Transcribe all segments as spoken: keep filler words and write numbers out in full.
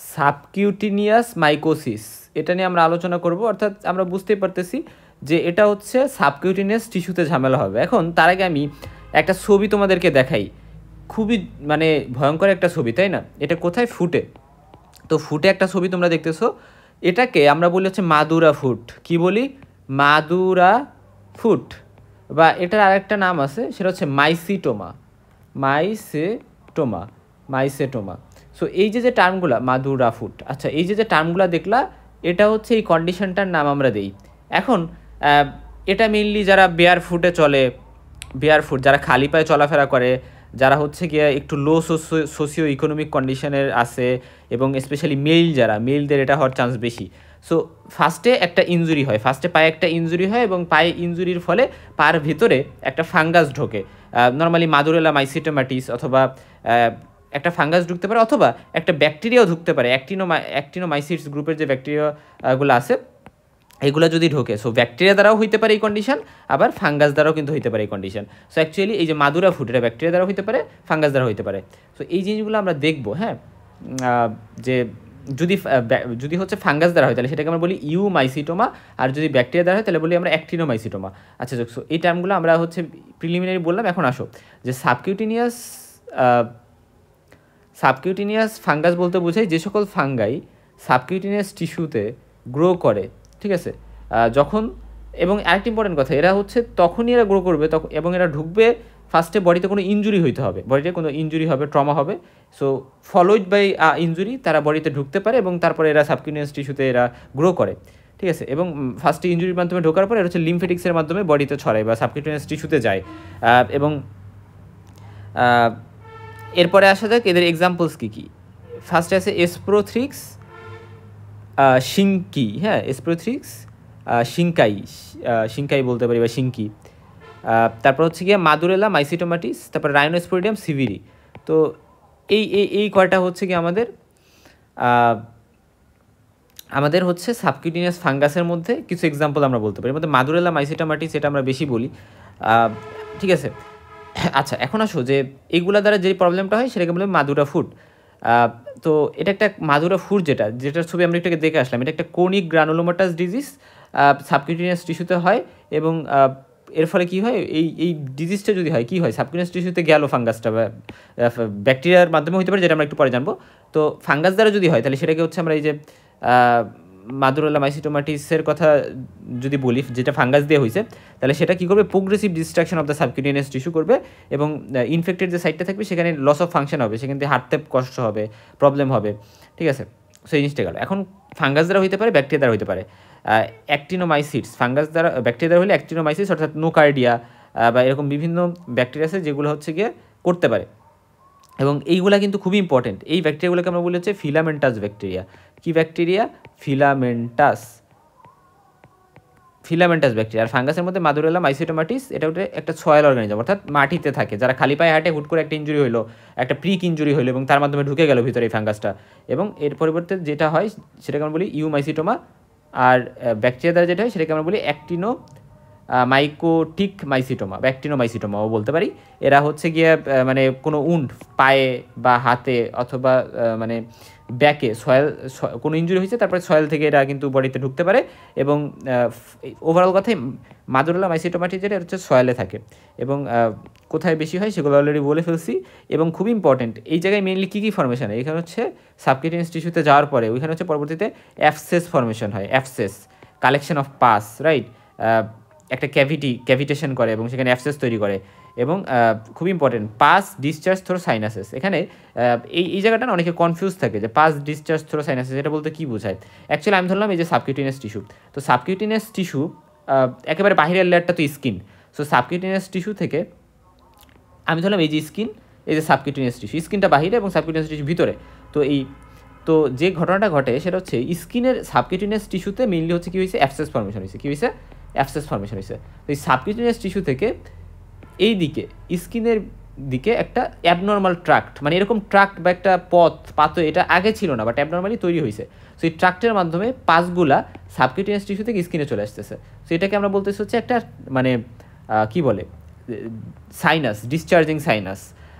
Subcutaneous mycosis, এটা নিয়ে আমরা আলোচনা করব। অর্থাৎ আমরা বুঝতেই পারতেছি যে এটা হচ্ছে সাবকিউটিনিয়াস টিস্যুতে ঝামেলা হবে। এখন তার আগে আমি একটা ছবি তোমাদেরকে দেখাই, খুবই মানে ভয়ঙ্কর একটা ছবি, তাই না? এটা কোথায়? ফুটে। তো ফুটে একটা ছবি তোমরা দেখতেছো, এটাকে আমরা বলি হচ্ছে মাদুরা ফুট। কি বলি? মাদুরা ফুট, বা এটার আরেকটা নাম আছে, সেটা হচ্ছে মাইসিটোমা। মাইসেটোমা মাইসেটোমা সো এই যে যে টার্মগুলা, মাদুরা ফুট, আচ্ছা এই যে যে টার্মগুলা দেখলা, এটা হচ্ছে এই কন্ডিশনটার নাম আমরা দেই। এখন এটা মেইনলি যারা বেয়ার ফুটে চলে, বেয়ার ফুট যারা খালি পায়ে চলাফেরা করে, যারা হচ্ছে গিয়ে একটু লো সোসিও ইকোনমিক কন্ডিশনের আছে, এবং স্পেশালি মেল যারা, মেলদের এটা হওয়ার চান্স বেশি। সো ফার্স্টে একটা ইনজুরি হয়, ফার্স্টে পায়ে একটা ইনজুরি হয়, এবং পায়ে ইনজুরির ফলে পায়ের ভিতরে একটা ফাঙ্গাস ঢোকে, নর্মালি মাদুরেলা মাইসিটোমাটিস, অথবা একটা ফাঙ্গাস ঢুকতে পারে, অথবা একটা ব্যাকটেরিয়াও ঢুকতে পারে। অ্যাক্টিনো অ্যাক্টিনোমাইসিটস গ্রুপের যে ব্যাকটেরিয়াগুলো আছে এগুলো যদি ঢোকে, সো ব্যাকটেরিয়া দ্বারাও হইতে পারে এই কন্ডিশন, আবার ফাঙ্গাস দ্বারাও কিন্তু হইতে পারে এই কন্ডিশন। সো অ্যাকচুয়ালি এই যে মাদুরা ফুট, এটা ব্যাকটেরিয়া দ্বারা হইতে পারে, ফাঙ্গাস দ্বারা হইতে পারে। সো এই জিনিসগুলো আমরা দেখবো, হ্যাঁ, যে যদি যদি হচ্ছে ফাঙ্গাস দ্বারা হয় তাহলে সেটাকে আমরা বলি ইউমাইসিটোমা, আর যদি ব্যাকটেরিয়া দ্বারা হয় তাহলে বলি আমরা অ্যাক্টিনোমাইসিটোমা। আচ্ছা, সো এই টার্মগুলো আমরা হচ্ছে প্রিলিমিনারি বললাম। এখন আসো যে সাবকিউটিনিয়াস সাবকিউটিনিয়াস ফাঙ্গাস বলতে বোঝায় যে সকল ফাঙ্গাই সাবকিউটিনিয়াস টিস্যুতে গ্রো করে, ঠিক আছে, যখন, এবং আরেকটি ইম্পর্টেন্ট কথা, এরা হচ্ছে তখনই এরা গ্রো করবে তখন, এবং এরা ঢুকবে ফার্স্টে বডিতে কোনো ইনজুরি হইতে হবে, বডিতে কোনো ইনজুরি হবে, ট্রমা হবে, সো ফলোড বাই ইনজুরি তারা বডিতে ঢুকতে পারে, এবং তারপরে এরা সাবকিউটিনিয়াস টিস্যুতে এরা গ্রো করে, ঠিক আছে। এবং ফার্স্টে ইনজুরির মাধ্যমে ঢোকার পরে এরা হচ্ছে লিমফেটিক্সের মাধ্যমে বডিতে ছড়ায় বা সাবকিউটিনিয়াস টিস্যুতে যায়। এবং এরপরে আসা যাক এদের এক্সাম্পলস কী কী। ফার্স্টে আছে এসপ্রোথ্রিক্স শিঙ্কি, হ্যাঁ, এসপ্রোথ্রিক্স শিঙ্কাই, শিঙ্কাই বলতে পারি, বা শিঙ্কি। তারপর হচ্ছে গিয়ে মাদুরেলা মাইসিটোমাটিস, তারপর রাইনোস্পোরিডিয়াম সিভিরি। তো এই এই এই কয়টা হচ্ছে কি আমাদের আমাদের হচ্ছে সাবকিউটিনিয়াস ফাঙ্গাসের মধ্যে কিছু এক্সাম্পল আমরা বলতে পারি। মধ্যে মাদুরেলা মাইসিটোমাটিস এটা আমরা বেশি বলি, ঠিক আছে। আচ্ছা, এখন আসো যে এইগুলা দ্বারা যে প্রবলেমটা হয় সেটাকে বলে মাদুরা ফুট। তো এটা একটা মাদুরা ফুট, যেটা যেটার ছবি আমরা একটাকে দেখে আসলাম, এটা একটা কোনিক গ্রানুলোমাটাস ডিজিজ, সাবকিউটিনিয়াস টিস্যুতে হয়, এবং এর ফলে কী হয়, এই এই ডিজিজটা যদি হয়, কী হয়, সাবকিউটিনিয়াস টিস্যুতে গেল ফাঙ্গাসটা, বা ব্যাকটেরিয়ার মাধ্যমে হতে পারে, যেটা আমরা একটু পরে জানবো। তো ফাঙ্গাস দ্বারা যদি হয় তাহলে সেটাকে হচ্ছে আমরা এই যে মাদুরেলা মাইসিটোমাটিসের কথা যদি বলি, যেটা ফাঙ্গাস দিয়ে হয়েছে, তাহলে সেটা কী করবে, progressive destruction of the subcutaneous tissue করবে, এবং ইনফেক্টেড যে সাইডটা থাকবে সেখানে লস অফ ফাংশন হবে, সেখান থেকে হাঁটতে কষ্ট হবে, প্রবলেম হবে, ঠিক আছে। সেই জিনিসটা গেল। এখন ফাঙ্গাস দ্বারা হইতে পারে, ব্যাকটেরিয়া দ্বারা হইতে পারে। অ্যাক্টিনোমাইসিটস, ফাঙ্গাস দ্বারা, ব্যাকটেরিয়া দ্বারা হলে অ্যাক্টিনোমাইসিস, অর্থাৎ নোকার্ডিয়া বা এরকম বিভিন্ন ব্যাকটেরিয়া আছে যেগুলো হচ্ছে গিয়ে করতে পারে, এবং এইগুলা কিন্তু খুবই ইম্পর্টেন্ট। এই ব্যাকটেরিয়াগুলোকে আমরা বলি হচ্ছে ফিলামেন্টাস ব্যাকটেরিয়া। কি ব্যাকটেরিয়া? Filamentous, filamentous bacteria. আর ফাঙ্গাসের মধ্যে মাদুরেলা মাইসিটোমাটিস, এটা একটা সয়েল অর্গানিজম, অর্থাৎ মাটিতে থাকে, যারা খালি পায়ে হাঁটে, হুট করে একটা ইঞ্জুরি হলো, একটা প্রিক ইঞ্জুরি হলো, এবং তার মাধ্যমে ঢুকে গেল ভিতরে এই ফাঙ্গাসটা, এবং এর পরিবর্তে যেটা হয় সেটাকে আমরা বলি ইউমাইসিটোমা। আর ব্যাকটেরিয়া দ্বারা যেটা হয় সেটাকে আমরা বলি অ্যাক্টিনো মাইকোটিক মাইসিটোমা বা অ্যাক্টিনোমাইসিটোমাও বলতে পারি। এরা হচ্ছে গিয়ে মানে কোনো উন্ড পায়ে বা হাতে অথবা মানে ব্যাকে সয়েল, কোনো ইঞ্জুরি হয়েছে, তারপরে সয়েল থেকে এরা কিন্তু বডিতে ঢুকতে পারে, এবং ওভারঅল কথায় মাদুরেলা মাইসিটোমাটিস যেটা হচ্ছে সয়েলে থাকে, এবং কোথায় বেশি হয় সেগুলো অলরেডি বলে ফেলছি। এবং খুবই ইম্পর্টেন্ট, এই জায়গায় মেনলি কী কী ফর্মেশন হয়, এখানে হচ্ছে সাবকিউটিনিয়াস টিস্যুতে যাওয়ার পরে ওইখানে হচ্ছে পরবর্তীতে অ্যাবসেস ফর্মেশন হয়, abscess, collection of pus, right, একটা ক্যাভিটি ক্যাভিটেশন করে এবং সেখানে অ্যাবসেস তৈরি করে। এবং খুব important, pus discharge through sinuses. এখানে এই এই জায়গাটা না অনেকে কনফিউজ থাকে যে পাস ডিসচার্জ থ্রো সাইনাসেস এটা বলতে কী বোঝায়। অ্যাকচুয়ালি আমি ধরলাম এই যে সাবকিউটিনিয়াস টিস্যু, তো সাবকিউটিনিয়াস টিস্যু একেবারে বাহিরের লেয়ারটা তো স্কিন, সো সাবকিউটিনিয়াস টিস্যু থেকে আমি ধরলাম এই যে স্কিন, এই যে সাবকিউটিনিয়াস টিস্যু, স্কিনটা বাহিরে এবং সাবকিউটিনিয়াস টিস্যু ভিতরে। তো এই তো যে ঘটনাটা ঘটে সেটা হচ্ছে স্কিনের সাবকিউটিনিয়াস টিস্যুতে মেইনলি হচ্ছে কী হয়েছে, অ্যাবসেস ফর্মেশন হয়েছে। কী হয়েছে? অ্যাবসেস ফর্মেশন হয়েছে। তো এই সাবকিউটিনিয়াস টিস্যু থেকে এই দিকে স্কিনের দিকে একটা অ্যাবনর্মাল ট্রাক্ট, মানে এরকম ট্রাক্ট বা একটা পথ পাতো, এটা আগে ছিল না, বাট অ্যাবনর্মালি তৈরি হয়েছে। সো এই ট্রাক্টের মাধ্যমে পাসগুলা সাবকিউটিনিয়াস টিস্যু থেকে স্কিনে চলে আসতেছে। সো এটাকে আমরা বলতেছি হচ্ছে একটা মানে কি বলে, সাইনাস, ডিসচার্জিং সাইনাস।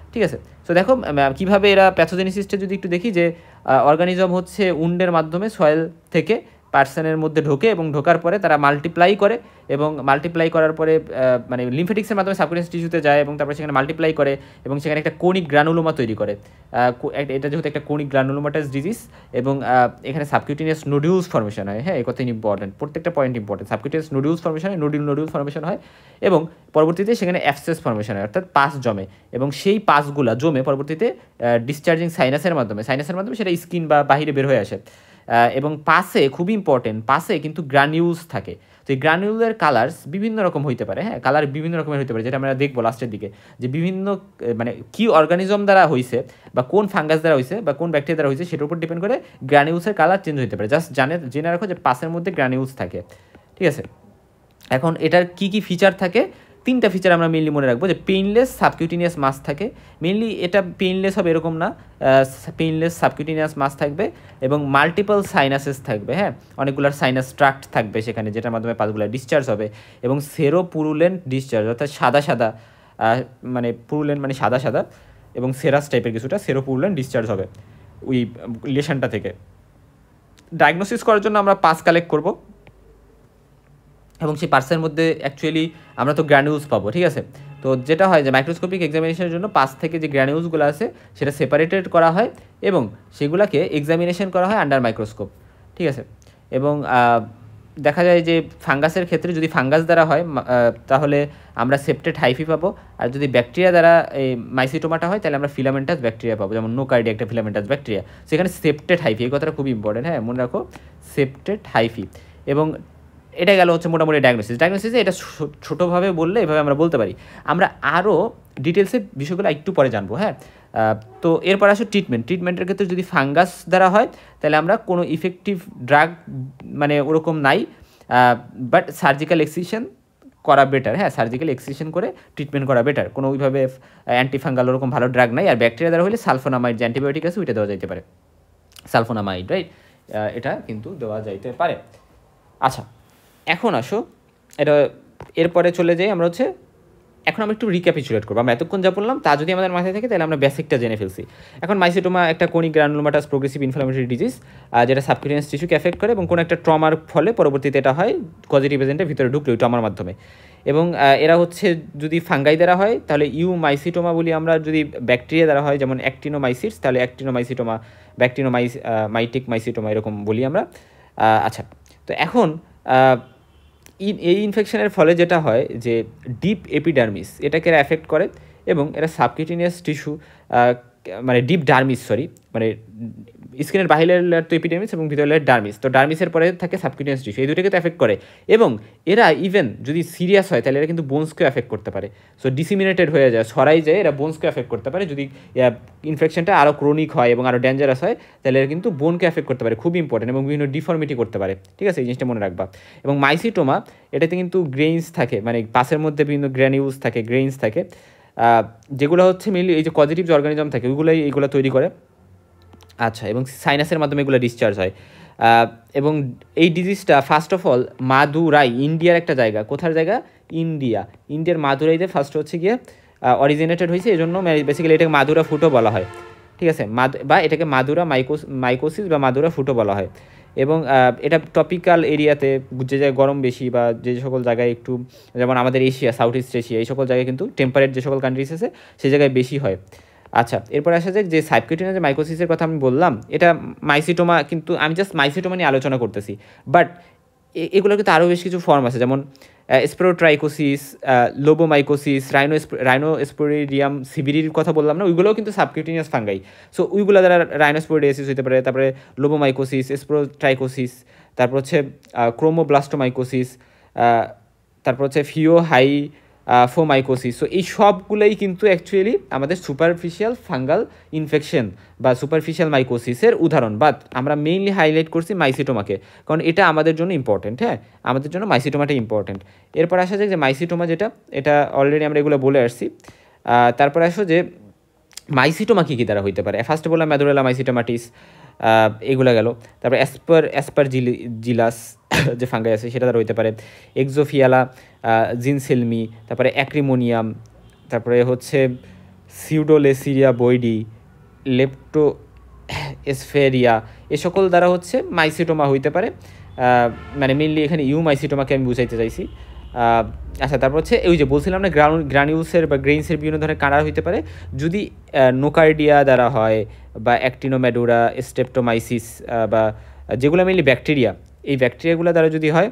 ঠিক আছে। সো দেখো কীভাবে এরা প্যাথোজেনিসিসটা যদি একটু দেখি যে অর্গানিজম হচ্ছে উন্ডের মাধ্যমে সয়েল থেকে পার্সনের মধ্যে ঢোকে এবং ঢোকার পরে তারা মাল্টিপ্লাই করে এবং মাল্টিপ্লাই করার পরে মানে লিমফেটিক্সের মাধ্যমে সাবকিউটেনিয়াস টিস্যুতে যায় এবং তারপরে সেখানে মাল্টিপ্লাই করে এবং সেখানে একটা কোনিক গ্রানুলোমা তৈরি করে। এটা যেহেতু একটা কোনিক গ্রানুলোমাটাস ডিজিজ এবং এখানে সাবকিউটেনিয়াস নোডিউলস ফর্মেশন হয়। হ্যাঁ, এই কথা ইম্পর্টেন্ট, প্রত্যেকটা point important. Subcutaneous nodules formation হয়, নোডিউল নোডিউল ফর্মেশন হয় এবং পরবর্তীতে সেখানে অ্যাবসেস ফর্মেশন হয়, অর্থাৎ পাস জমে এবং সেই পাসগুলা জমে পরবর্তীতে ডিসচার্জিং সাইনাসের মাধ্যমে সাইনাসের মাধ্যমে সেটা স্কিন বা বাহিরে বের হয়ে আসে। এবং পাসে খুবই ইম্পর্টেন্ট, পাসে কিন্তু গ্রানিউলস থাকে। তো এই গ্রানিউলের কালার্স বিভিন্ন রকম হইতে পারে। হ্যাঁ, কালার বিভিন্ন রকমের হইতে পারে, যেটা আমরা দেখবো লাস্টের দিকে যে বিভিন্ন মানে কি অর্গানিজম দ্বারা হয়েছে বা কোন ফাঙ্গাস দ্বারা হয়েছে বা কোন ব্যাকটেরিয়া দ্বারা হয়েছে সেটার উপর ডিপেন্ড করে গ্রানিউলসের কালার চেঞ্জ হতে পারে। জাস্ট জানে জেনে রাখো যে পাসের মধ্যে গ্রানিউলস থাকে। ঠিক আছে, এখন এটার কি কি ফিচার থাকে, তিনটা ফিচার আমরা মেনলি মনে রাখবো। যে পেইনলেস সাবকিউটেনিয়াস মাস থাকে, মেনলি এটা পেইনলেস হবে এরকম না, পেইনলেস সাবকিউটেনিয়াস মাস থাকবে এবং মাল্টিপল সাইনাসেস থাকবে। হ্যাঁ, অনেকগুলো সাইনাস ট্রাক্ট থাকবে সেখানে, যেটার মাধ্যমে পাসগুলো ডিসচার্জ হবে এবং সেরো পুরুলেন্ট ডিসচার্জ, অর্থাৎ সাদা সাদা মানে পুরুলেন্ট মানে সাদা সাদা এবং সেরাস টাইপের কিছুটা সেরো পুরুলেন্ট ডিসচার্জ হবে ওই রিলেশনটা থেকে। ডায়াগনোসিস করার জন্য আমরা পাস কালেক্ট করবো এবং সেই পার্সের মধ্যে অ্যাকচুয়ালি আমরা তো গ্র্যানিউলস পাবো। ঠিক আছে, তো যেটা হয় যে মাইক্রোস্কোপিক এক্সামিনেশনের জন্য পাস থেকে যে গ্র্যানিউলসগুলো আছে সেটা সেপারেটেড করা হয় এবং সেগুলোকে এক্সামিনেশন করা হয় আন্ডার মাইক্রোস্কোপ। ঠিক আছে, এবং দেখা যায় যে ফাঙ্গাসের ক্ষেত্রে যদি ফাঙ্গাস দ্বারা হয় তাহলে আমরা সেপ্টেড হাইফি পাবো, আর যদি ব্যাকটেরিয়া দ্বারা এই মাইসিটোমাটা হয় তাহলে আমরা ফিলামেন্টাস ব্যাকটেরিয়া পাবো, যেমন নোকার্ডিয়া একটা ফিলামেন্টাস ব্যাকটেরিয়া, সেখানে সেপ্টেড হাইফি, এই কথাটা খুব ইম্পর্টেন্ট। হ্যাঁ, মনে রাখো সেপ্টেড হাইফি। এবং এটা গেল হচ্ছে মোটামুটি ডায়াগনোসিস। ডায়াগনোসিসে এটা ছোটোভাবে বললে এভাবে আমরা বলতে পারি, আমরা আরও ডিটেলসে বিষয়গুলো একটু পরে জানবো। হ্যাঁ, তো এরপর আসো ট্রিটমেন্ট। ট্রিটমেন্টের ক্ষেত্রে যদি ফাঙ্গাস দ্বারা হয় তাহলে আমরা কোনো ইফেক্টিভ ড্রাগ মানে ওরকম নাই, বাট সার্জিক্যাল এক্সিশন করা বেটার। হ্যাঁ, সার্জিক্যাল এক্সিশন করে ট্রিটমেন্ট করা বেটার, কোনো ওইভাবে অ্যান্টিফাঙ্গাল ওরকম ভালো ড্রাগ নাই। আর ব্যাকটেরিয়া দ্বারা হলে সালফোনামাইড যে অ্যান্টিবায়োটিক আছে ওইটা দেওয়া যাইতে পারে, সালফোনামাইড, রাইট, এটা কিন্তু দেওয়া যাইতে পারে। আচ্ছা, এখন আসো এটা এরপরে চলে যাই আমরা হচ্ছে, এখন আমরা একটু রিক্যাপিচুলেট করবো। আমরা এতক্ষণ যা বললাম তা যদি আমাদের মাথায় থাকে তাহলে আমরা বেসিকটা জেনে ফেলছি। এখন মাইসেটোমা একটা chronic granulomatous progressive inflammatory disease, যেটা সাবকিউটেনিয়াস টিস্যুকে এফেক্ট করে এবং কোনো একটা ট্রমার ফলে পরবর্তীতে এটা হয় পজিটিভ এজেন্টের ভিতরে ঢুকলে ওই ট্রমার মাধ্যমে। এবং এরা হচ্ছে যদি ফাঙ্গাই দ্বারা হয় তাহলে ইউমাইসিটোমা বলি আমরা, যদি ব্যাকটেরিয়া দ্বারা হয় যেমন অ্যাক্টিনোমাইসিটস তাহলে অ্যাক্টিনোমাইসিটোমা, ব্যাকটিনোমাইস মাইটিক মাইসিটোমা এরকম বলি আমরা। আচ্ছা, তো এখন এই ইনফেকশনের ফলে যেটা হয় যে ডিপ এপিডার্মিস এটাকে এরা এফেক্ট করে এবং এরা সাবকিউটেনিয়াস টিস্যু মানে ডিপ ডার্মিস সরি মানে স্কিনের বাহিরের লেয়ার তো এপিডার্মিস এবং ভিতরের লেয়ার ডার্মিস, তো ডার্মিসের পরে থাকে সাবকিউটেনিয়াস টিস্যু, এই দুটোকে তো এফেক্ট করে। এবং এরা ইভেন যদি সিরিয়াস হয় তাহলে এরা কিন্তু বোনসকেও এফেক্ট করতে পারে। সো ডিসিমিনেটেড হয়ে যায়, ছড়াই যায়, এরা বোনসকে এফেক্ট করতে পারে। যদি ইনফেকশনটা আরও ক্রনিক হয় এবং আরও ডেঞ্জারাস হয় তাহলে এরা কিন্তু বোনকে এফেক্ট করতে পারে, খুব ইম্পর্টেন্ট, এবং বিভিন্ন ডিফর্মিটি করতে পারে। ঠিক আছে, এই জিনিসটা মনে রাখবা। এবং মাইসিটোমা এটাতে কিন্তু গ্রেইনস থাকে, মানে পাসের মধ্যে বিভিন্ন গ্র্যানিউলস থাকে, গ্রেইনস থাকে, যেগুলো হচ্ছে মেনলি এই যে পজিটিভ যে অর্গানিজম থাকে ওইগুলোই এইগুলো তৈরি করে। আচ্ছা, এবং সাইনাসের মাধ্যমে এগুলো ডিসচার্জ হয়। এবং এই ডিজিজটা ফার্স্ট অফ অল মাদুরাই, ইন্ডিয়ার একটা জায়গা, কোথার জায়গা? ইন্ডিয়া, ইন্ডিয়ার মাদুরাইতে ফার্স্ট হচ্ছে গিয়ে অরিজিনেটেড হয়েছে, এই জন্য বেসিক্যালি এটাকে মাদুরা ফুটো বলা হয়। ঠিক আছে, বা এটাকে মাদুরা মাইকোস মাইকোসিস বা মাদুরা ফুটো বলা হয়। এবং এটা টপিক্যাল এরিয়াতে, যে জায়গায় গরম বেশি বা যে সকল জায়গায় একটু, যেমন আমাদের এশিয়া, সাউথ ইস্ট এশিয়া, এই সকল জায়গায় কিন্তু টেম্পারেট যে সকল কান্ট্রিজ আছে সেই জায়গায় বেশি হয়। আচ্ছা, এরপর আসা যাক যে সাবকিউটেনিয়াস যে মাইকোসিসের কথা আমি বললাম, এটা মাইসিটোমা, কিন্তু আমি জাস্ট মাইসিটোমা নিয়ে আলোচনা করতেছি, বাট এগুলো কিন্তু আরও বেশ কিছু ফর্ম আছে, যেমন স্পোরোট্রাইকোসিস, লোবোমাইকোসিস, রাইনো রাইনোস্পোরিডিয়াম সিভিরির কথা বললাম না, ওইগুলোও কিন্তু সাবকিউটেনিয়াস ফাঙ্গাই। সো ওইগুলো দ্বারা রাইনোস্পোরিডিয়াসিস হতে পারে, তারপরে লোবোমাইকোসিস, স্পোরোট্রাইকোসিস, তারপর হচ্ছে ক্রোমোব্লাস্টোমাইকোসিস, তারপর হচ্ছে ফিও হাই ফোমাইকোসিস। সো এই সবগুলোই কিন্তু অ্যাকচুয়ালি আমাদের সুপারফিশিয়াল ফাঙ্গাল ইনফেকশন বা সুপারফিশিয়াল মাইকোসিসের উদাহরণ, বাট আমরা মেইনলি হাইলাইট করছি মাইসিটোমাকে, কারণ এটা আমাদের জন্য ইম্পর্টেন্ট। হ্যাঁ, আমাদের জন্য মাইসিটোমাটা ইম্পর্টেন্ট। এরপর আসা যায় যে মাইসিটোমা যেটা, এটা অলরেডি আমরা এগুলো বলে আসছি। তারপর আসো যে মাইসিটোমা কী কী দ্বারা হইতে পারে। ফার্স্টে বললাম ম্যাদুরেলা মাইসিটোমাটিস, এগুলো গেল। তারপরে অ্যাসপার অ্যাসপার জিলি জিলাস যে ফাঙ্গাই আছে সেটা দ্বারা হইতে পারে, এক্সোফিয়ালা জিনসেলমি, তারপরে অ্যাক্রিমোনিয়াম, তারপরে হচ্ছে সিউডোলেসিরিয়া বৈডি, লেপ্টো এসফেরিয়া, এ সকল দ্বারা হচ্ছে মাইসিটোমা হইতে পারে। মানে মেনলি এখানে ইউমাইসিটোমাকে আমি বুঝাইতে চাইছি। আচ্ছা, তারপর হচ্ছে ওই যে বলছিলাম না গ্রাউন্ড গ্রানিউলসের বা গ্রেইনসের বিভিন্ন ধরনের কালার হইতে পারে যদি নোকার্ডিয়া দ্বারা হয়, বা অ্যাক্টিনোম্যাডুরা, স্টেপটোমাইসিস, বা যেগুলো মেনলি ব্যাকটেরিয়া, এই ব্যাকটেরিয়াগুলো দ্বারা যদি হয়।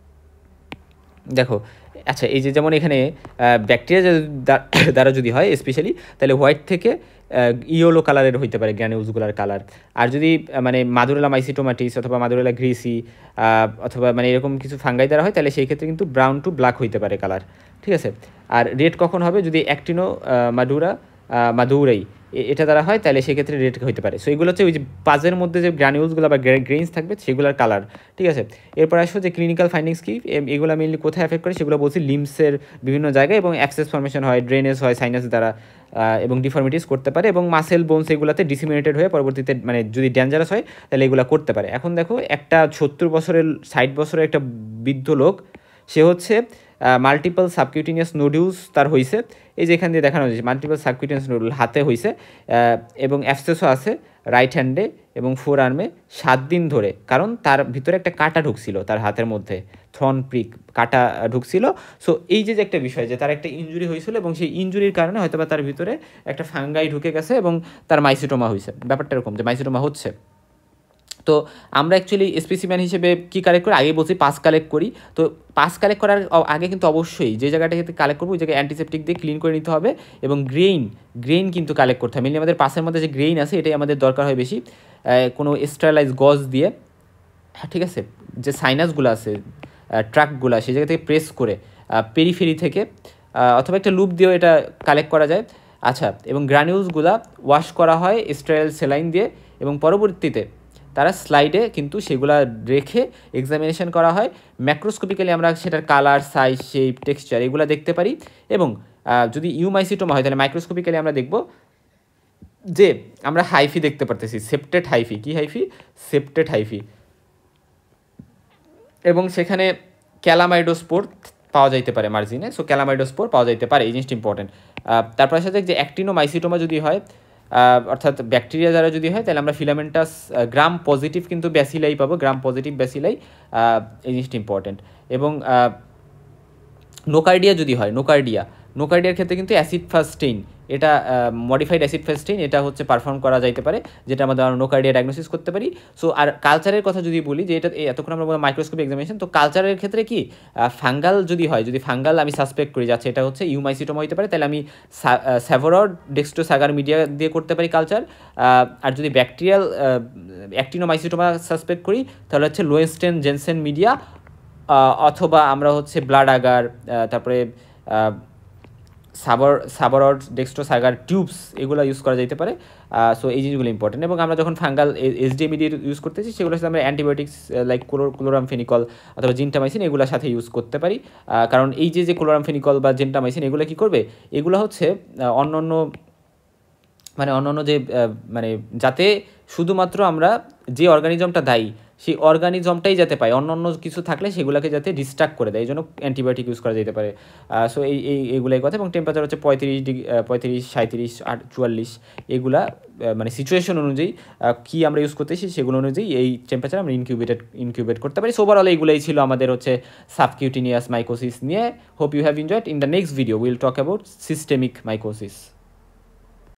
দেখো আচ্ছা, এই যে যেমন এখানে ব্যাকটেরিয়া দ্বারা যদি হয় স্পেশালি, তাহলে হোয়াইট থেকে ইয়েলো কালারের হইতে পারে গ্র্যানিউলসগুলার কালার। আর যদি মানে মাদুরেলা মাইসিটোমাটিস অথবা মাদুরেলা গ্রিসি অথবা মানে এরকম কিছু ফাঙ্গাই দ্বারা হয়, তাহলে সেই ক্ষেত্রে কিন্তু ব্রাউন টু ব্ল্যাক হইতে পারে কালার, ঠিক আছে। আর রেড কখন হবে? যদি অ্যাক্টিনো মাদুরা মাদুরাই এটা দ্বারা হয়, তাহলে সেক্ষেত্রে রেড হইতে পারে। সো এগুলো হচ্ছে ওই যে পাজের মধ্যে যে গ্র্যানিউলসগুলো বা গ্রেইনস থাকবে সেগুলোর কালার, ঠিক আছে। এরপর আসো যে ক্লিনিক্যাল ফাইন্ডিংস কি, এগুলো মেনলি কোথায় এফেক্ট করে সেগুলো বলছি লিম্সের বিভিন্ন জায়গায়, এবং অ্যাবসেস ফর্মেশন হয়, ড্রেনেজ হয় সাইনাস দ্বারা, এবং ডিফর্মিটিস করতে পারে, এবং মাসেল বোনস এগুলোতে ডিসিমিনেটেড হয়ে পরবর্তীতে মানে যদি ডেঞ্জারাস হয় তাহলে এগুলো করতে পারে। এখন দেখো একটা সত্তর বছরের ষাট বছরের একটা বৃদ্ধ লোক, সে হচ্ছে মাল্টিপল সাবকিউটিনিয়াস নোডিউলস তার হয়েছে, এই যে এখান দিয়ে দেখানো হয়েছে মাল্টিপল সাবকিউটিনিয়াস নোডুল হাতে হয়েছে, এবং অ্যাবসেসও আছে রাইট হ্যান্ডে এবং ফোর আর্মে সাত দিন ধরে, কারণ তার ভিতরে একটা কাঁটা ঢুকছিল তার হাতের মধ্যে, থ্রন প্রিক কাঁটা ঢুকছিল। সো এই যে একটা বিষয় যে তার একটা ইনজুরি হয়েছিল, এবং সেই ইনজুরির কারণে হয়তো বা তার ভিতরে একটা ফাঙ্গাই ঢুকে গেছে এবং তার মাইসিটোমা হয়েছে। ব্যাপারটা এরকম যে মাইসিটোমা হচ্ছে। তো আমরা অ্যাকচুয়ালি স্পেসিম্যান হিসেবে কী কালেক্ট করি? আগে বলছি পাস কালেক্ট করি। তো পাস কালেক্ট করার আগে কিন্তু অবশ্যই যে জায়গাটা কালেক্ট করবো ওই জায়গায় অ্যান্টিসেপটিক দিয়ে ক্লিন করে নিতে হবে, এবং গ্রেইন গ্রেইন কিন্তু কালেক্ট করতে হবে। মেনলি আমাদের পাসের মধ্যে যে গ্রেইন আছে এটাই আমাদের দরকার হয় বেশি, কোনো স্টেরালাইজ গজ দিয়ে, ঠিক আছে। যে সাইনাসগুলো আছে ট্র্যাকগুলো সেই জায়গা থেকে প্রেস করে পেরিফেরি থেকে অথবা একটা লুপ দিয়েও এটা কালেক্ট করা যায়। আচ্ছা, এবং গ্রানিউলসগুলো ওয়াশ করা হয় স্টেরাইল সেলাইন দিয়ে, এবং পরবর্তীতে তারা স্লাইডে কিন্তু সেগুলা রেখে এক্সামিনেশন করা হয়। ম্যাক্রোস্কোপিক্যালি আমরা সেটার কালার, সাইজ, শেপ, টেক্সচার এগুলো দেখতে পারি, এবং যদি ইউমাইসিটোমা হয় তাহলে মাইক্রোস্কোপিক্যালি আমরা দেখব যে আমরা হাইফি দেখতে পারতেছি, সেপ্টেড হাইফি। কি হাইফি? Septate hyphae. এবং সেখানে ক্যালামাইডোস্পোর পাওয়া যাইতে পারে মার্জিনে, সো ক্যালামাইডোস্পোর পাওয়া যাইতে পারে, এই জিনিসটা ইম্পর্টেন্ট। তারপর সাথে যে অ্যাক্টিনোমাইসিটোমা যদি হয়, অর্থাৎ ব্যাকটেরিয়া দ্বারা যদি হয়, তাহলে আমরা ফিলামেন্টাস গ্রাম পজিটিভ কিন্তু ব্যাসিলাই পাবো, গ্রাম পজিটিভ ব্যাসিলাই, এই জিনিসটা ইম্পর্টেন্ট। এবং নোকার্ডিয়া যদি হয়, নোকার্ডিয়া নোকার্ডিয়ার ক্ষেত্রে কিন্তু অ্যাসিড ফাস্টেইন, এটা মডিফাইড অ্যাসিড ফাস্টেইন এটা হচ্ছে পারফর্ম করা যাইতে পারে, যেটা আমাদের নোকার্ডিয়া ডায়াগনোসিস করতে পারি। সো আর কালচারের কথা যদি বলি, যে এটা এতক্ষণ আমরা বললাম মাইক্রোস্কোপি এক্সামিনেশন, তো কালচারের ক্ষেত্রে কি ফাঙ্গাল যদি হয়, যদি ফাঙ্গাল আমি সাসপেক্ট করি যাচ্ছে এটা হচ্ছে ইউমাইসিটোমা হতে পারে, তাহলে আমি সাবোরাউড, ডেস্ট্রোস, আগার মিডিয়া দিয়ে করতে পারি কালচার। আর যদি ব্যাকটেরিয়াল অ্যাক্টিনোমাইসিটোমা সাসপেক্ট করি তাহলে হচ্ছে লোয়েনস্টেন জেনসেন মিডিয়া, অথবা আমরা হচ্ছে ব্লাড আগার, তারপরে সাবার সাবোরাউড, ডেক্সট্রোস, আগার টিউবস এগুলো ইউজ করা যেতে পারে। সো এই জিনিসগুলো ইম্পর্টেন্ট। এবং আমরা যখন ফাঙ্গাল এসডিএমিডি ইউজ করতেছি সেগুলো সাথে আমরা অ্যান্টিবায়োটিক্স লাইক ক্লোরামফেনিকল অথবা জিনটামাইসিন এগুলোর সাথে ইউজ করতে পারি, কারণ এই যে যে ক্লোরামফেনিকল বা জিনটামাইসিন এগুলো কী করবে, এগুলো হচ্ছে অন্য অন্য মানে অন্য অন্য যে মানে যাতে শুধুমাত্র আমরা যে অর্গানিজমটা দায়ী সেই অর্গানিজমটাই যাতে পাই, অন্য অন্য কিছু থাকলে সেগুলোকে যাতে ডিস্ট্রাক্ট করে দেয়, এই জন্য অ্যান্টিবায়োটিক ইউজ করা যেতে পারে। সো এই এই এগুলোই কথা। এবং টেম্পারেচার হচ্ছে পঁয়ত্রিশ ডিগ্রি, পঁয়ত্রিশ, সাঁত্রিশ, আট, চুয়াল্লিশ, এগুলা মানে সিচুয়েশন অনুযায়ী কী আমরা ইউজ করতেছি সেগুলো অনুযায়ী এই টেম্পারেচার আমরা ইনকিউবেটেড ইনকিউবেট করতে পারি। সো ওভারঅল এইগুলোই ছিল আমাদের হচ্ছে সাবকিউটিনিয়াস মাইকোসিস নিয়ে। Hope you have enjoyed. In the next video will talk about systemic mycosis.